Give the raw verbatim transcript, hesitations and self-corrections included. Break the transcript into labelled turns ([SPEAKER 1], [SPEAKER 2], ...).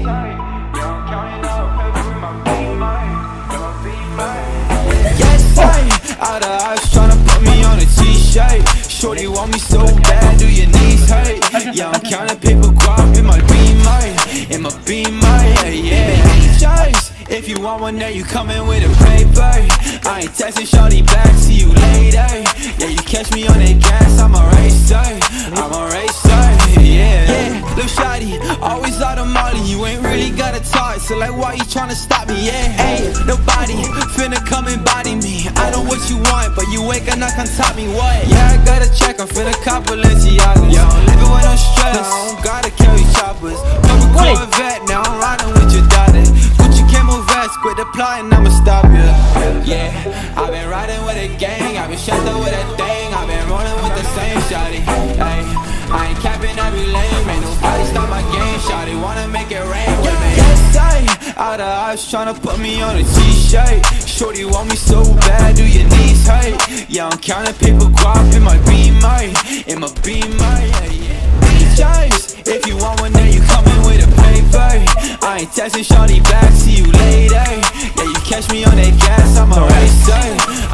[SPEAKER 1] Yes, I out of eyes tryna put me on a t-shirt. Shorty want me so bad, do your knees hurt? Yeah, I'm counting paper guap in my beamer, in my beamer, yeah, yeah. Choice, if you want one, then you coming with a paper. I ain't texting shorty back, see you later. Yeah, you catch me on that gas, I'm a racer, I'm a racer, yeah. Yeah, little shawty, always out of Molly, you ain't really gotta talk, so like why you tryna stop me, yeah. Hey, nobody finna come and body me. I know what you want, but you ain't gonna come top me, what? Yeah, I gotta check, I'm finna cop Balenciagas. Yo, I'm living with no stress, I don't gotta carry choppers. Public Corvette, now I'm riding with your daughter. Gucci camo vest, quit the plotting, I'ma stop you. Yeah, I've been riding with a gang, I've been shut up with a thing, I've been rolling with the same shawty. Hey, I ain't capping every lane, ain't nobody stop my game, shawty wanna make it rain with me. Yes, I out of eyes tryna put me on a t-shirt. Shorty want me so bad, do your knees hurt? Yeah, I'm counting paper guap in my beamer, in my beamer, yeah, yeah. Choice, if you want one, then you coming with a paper. I ain't texting shorty back, see you later. Yeah, you catch me on that gas, I'm a racer,